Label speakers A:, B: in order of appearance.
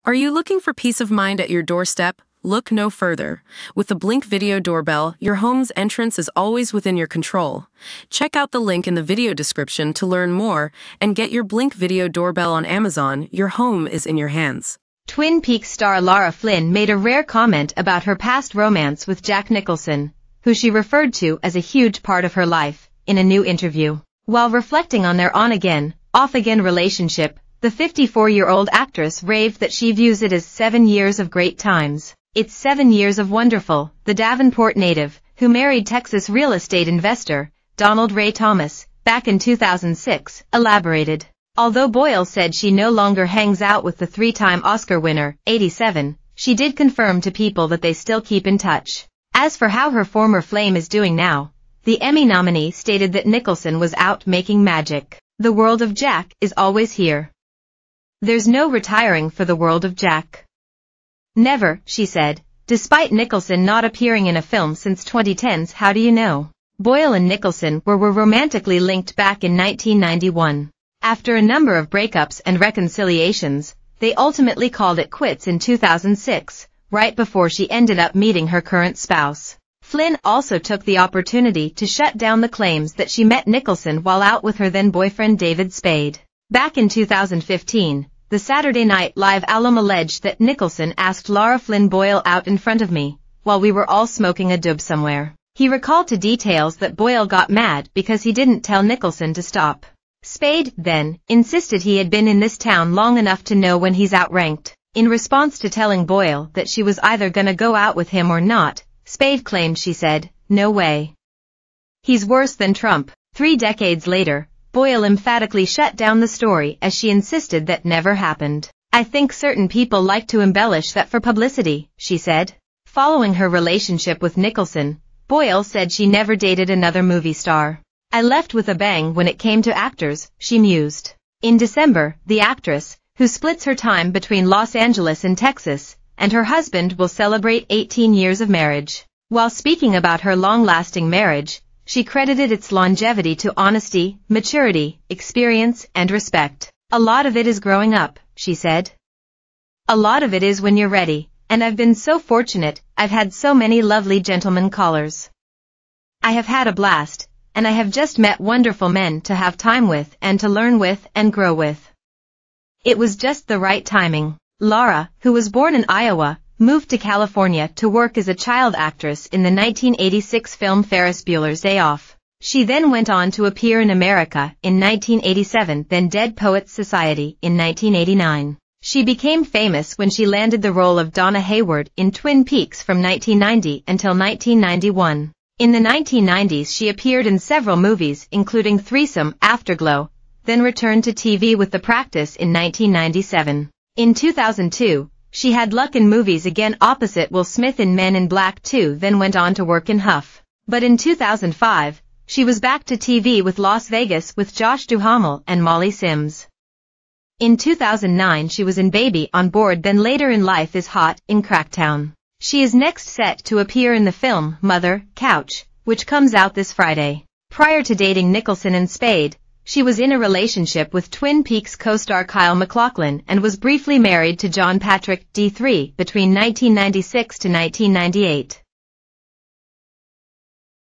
A: Are you looking for peace of mind at your doorstep? Look no further. With the Blink Video Doorbell, your home's entrance is always within your control. Check out the link in the video description to learn more and get your Blink Video Doorbell on Amazon. Your home is in your hands.
B: Twin Peaks star Lara Flynn made a rare comment about her past romance with Jack Nicholson, who she referred to as a huge part of her life, in a new interview. While reflecting on their on-again, off-again relationship, the 54-year-old actress raved that she views it as 7 years of great times. It's 7 years of wonderful, the Davenport native, who married Texas real estate investor, Donald Ray Thomas, back in 2006, elaborated. Although Boyle said she no longer hangs out with the three-time Oscar winner, 87, she did confirm to People that they still keep in touch. As for how her former flame is doing now, the Emmy nominee stated that Nicholson was out making magic. The world of Jack is always here. There's no retiring for the world of Jack. Never, she said, despite Nicholson not appearing in a film since 2010's How Do You Know? Boyle and Nicholson were romantically linked back in 1991. After a number of breakups and reconciliations, they ultimately called it quits in 2006, right before she ended up meeting her current spouse. Flynn also took the opportunity to shut down the claims that she met Nicholson while out with her then-boyfriend David Spade. Back in 2015, the Saturday Night Live alum alleged that Nicholson asked Lara Flynn Boyle out in front of me, while we were all smoking a dub somewhere. He recalled to details that Boyle got mad because he didn't tell Nicholson to stop. Spade, then, insisted he had been in this town long enough to know when he's outranked. In response to telling Boyle that she was either gonna go out with him or not, Spade claimed she said, "No way. He's worse than Trump." 3 decades later, Boyle emphatically shut down the story as she insisted that never happened. "I think certain people like to embellish that for publicity," she said. Following her relationship with Nicholson, Boyle said she never dated another movie star. "I left with a bang when it came to actors," she mused. In December, the actress, who splits her time between Los Angeles and Texas, and her husband will celebrate 18 years of marriage. While speaking about her long-lasting marriage, she credited its longevity to honesty, maturity, experience, and respect. "A lot of it is growing up," she said. "A lot of it is when you're ready, and I've been so fortunate, I've had so many lovely gentlemen callers. I have had a blast, and I have just met wonderful men to have time with and to learn with and grow with. It was just the right timing." Lara, who was born in Iowa, moved to California to work as a child actress in the 1986 film Ferris Bueller's Day Off. She then went on to appear in America in 1987, then Dead Poets Society in 1989. She became famous when she landed the role of Donna Hayward in Twin Peaks from 1990 until 1991. In the 1990s she appeared in several movies including Threesome, Afterglow, then returned to TV with The Practice in 1997. In 2002, she had luck in movies again opposite Will Smith in Men in Black 2, then went on to work in Huff. But in 2005, she was back to TV with Las Vegas with Josh Duhamel and Molly Sims. In 2009 she was in Baby on Board, then later in Life is Hot in Cracktown. She is next set to appear in the film Mother, Couch, which comes out this Friday. Prior to dating Nicholson and Spade, she was in a relationship with Twin Peaks co-star Kyle MacLachlan and was briefly married to John Patrick D3 between 1996 to 1998.